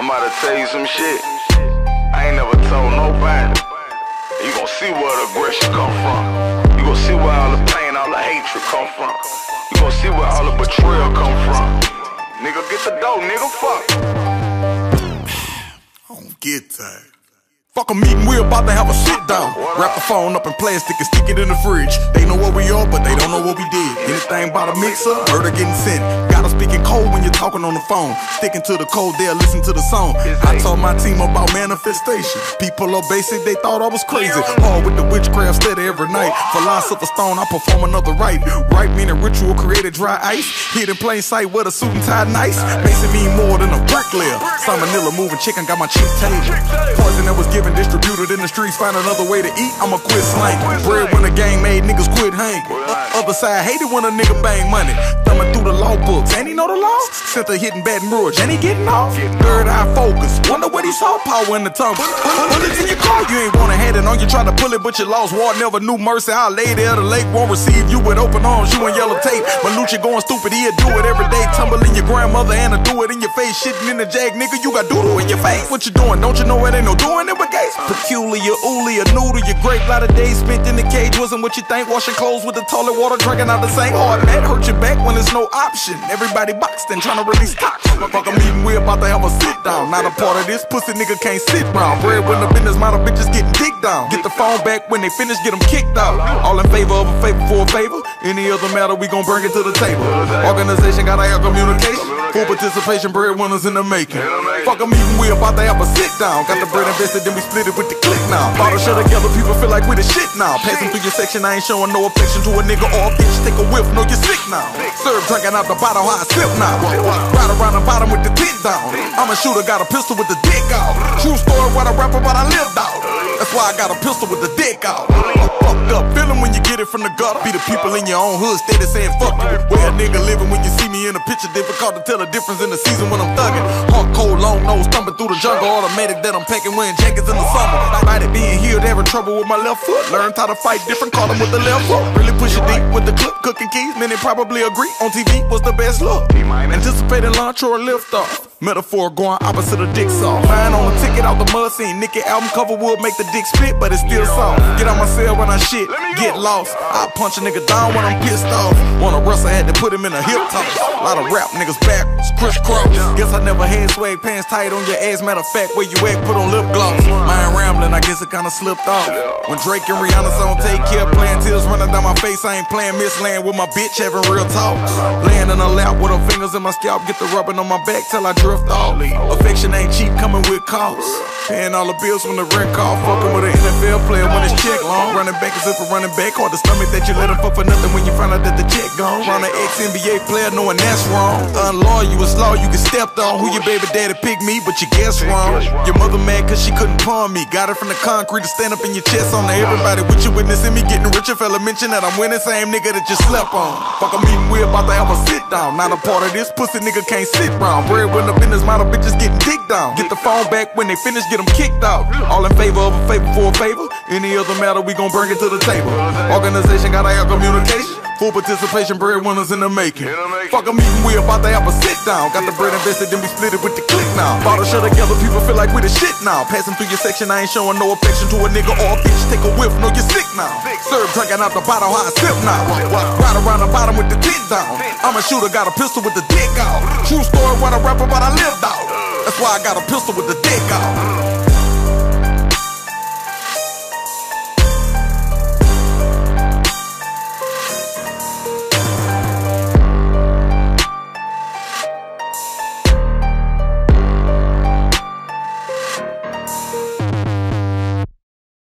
I'm about to tell you some shit I ain't never told nobody. You gon' see where the aggression come from. You gon' see where all the pain, all the hatred come from. You gon' see where all the betrayal come from. Nigga, get the dough, nigga, fuck. I don't get that. Fuck a meeting, we about to have a sit down. Wrap the phone up in plastic and stick it in the fridge. They know what we are, but they don't know what we did. Anything about a mixer, murder getting sent. Gotta speak in code when you're talking on the phone. Sticking to the code, they'll listen to the song. I told my team about manifestation. People are basic, they thought I was crazy. Hard with the witchcraft, steady every night. Philosopher stone, I perform another rite. Right meaning ritual created dry ice. Hid in plain sight with a suit and tie nice. Basic mean more than a bricklayer. Salmonella moving chicken, got my chick table. Poison that was given distributed in the streets, find another way to eat, I'ma quit slang. Bread when the gang made niggas quit hanging. Other side hated when a nigga bang money. Thumbing through the law books, ain't he know the law? Sent a hitting Baton Rouge, ain't he getting off? Third eye focus, wonder what he saw, power in the tongue. Bullets in your car, you ain't wanna have it on, you tried to pull it but you lost. War never knew mercy, I'll lay there, the lake won't receive you with open arms, you in yellow tape. Manucci going stupid, he'll do it every day. Tumble in your grandmother and do it in your face. Shitting in the jag, nigga, you got doodle in your face. What you doing, don't you know it ain't no doing it with gays? Peculiar, ooly, a noodle, your grape. Lot of days spent in the cage wasn't what you think. Washing clothes with the toilet water, drinking out the same hard mat. Hurt your back when there's no option. Everybody boxed and trying to release toxin. Fuck a meeting, we about to have a sit down. Not a part of this, pussy nigga can't sit round. Bread when the business mind of bitches getting dick down. Get the phone back when they finish, get them kicked out. All in favor of a favor for a favor. Any other matter, we gon' bring it to the table. Organization gotta have communication. Full participation, breadwinners in the making. Fuck a meeting, we about to have a sit down. Got the bread invested, then we split it with the click now. Bottle shut together, people feel like we the shit now. Passing through your section, I ain't showing no affection to a nigga or a bitch. Take a whiff, know you're sick now. Serve drinking out the bottle, how I sip now. Ride around the bottom with the tit down. I'm a shooter, got a pistol with the dick out. True story, what I rap about, I lived out. That's why I got a pistol with the dick out. Fucked up feeling when you get it from the gutter. Be the people in your own hood steady saying fuck you. Where a nigga living when you see me in a picture, difficult to tell the difference in the season when I'm thugging. Hard, cold, long nose, thumping through the jungle. Automatic that I'm packing, wearing jackets in the summer. Might it being healed, having trouble with my left foot. Learned how to fight different, call them with the left foot. Really push it deep with the clip, cooking keys. Many probably agree on TV was the best look. Anticipating launch or a lift off. Metaphor going opposite of dick soft. Flying on a ticket out the mud scene. Nicky album cover would make the dick split, but it's still soft. Get out my cell when I shit, get lost. I punch a nigga down when I'm pissed off. Wanna wrestle, had to put him in a hip toss. A lot of rap niggas backwards, crisscross. Guess I never had swag pants tight on your ass. Matter of fact, where you at, put on lip gloss. Mind rambling, I guess it kinda slipped off. When Drake and Rihanna song take care, playing tears running down my face. I ain't playing Miss Land with my bitch, having real talks. Laying in her lap with her fingers in my scalp, get the rubbing on my back till I drift off. Affection ain't cheap, coming with costs. Paying all the bills from the rent call. Fucking with an NFL player when it's check long. Running back is if a running back. Hard to stomach that you let him fuck for nothing when you find out that the check gone. Round an ex-NBA player knowing that's wrong. Unloyal, you was law, you get stepped on. Who your baby daddy picked me, but you guess wrong. Your mother mad cause she couldn't pawn me. Got it from the concrete to stand up in your chest on her. Everybody with you witnessing me getting richer. Fella mention that I'm winning, same nigga that you slept on. Fuck a meeting, we about to have a sit down. Not a part of this, pussy nigga can't sit round. Bread when the business model bitches getting dick down. Get the phone back when they finish, get them kicked out. All in favor of a favor for a favor. Any other matter, we gon' bring it to the table. Organization gotta have communication. Full participation, breadwinners in the making. Fuck a meeting, we about to have a sit down. Got the bread invested, then we split it with the click now. Bottle shut together, people feel like we the shit now. Passing through your section, I ain't showing no affection to a nigga or a bitch. Take a whiff, know you're sick now. Serve drinking out the bottle, how I sip now. Ride around the bottom with the tit down. I'm a shooter, got a pistol with the dick out. True story, what I rap about, I lived out. That's why I got a pistol with the dick out.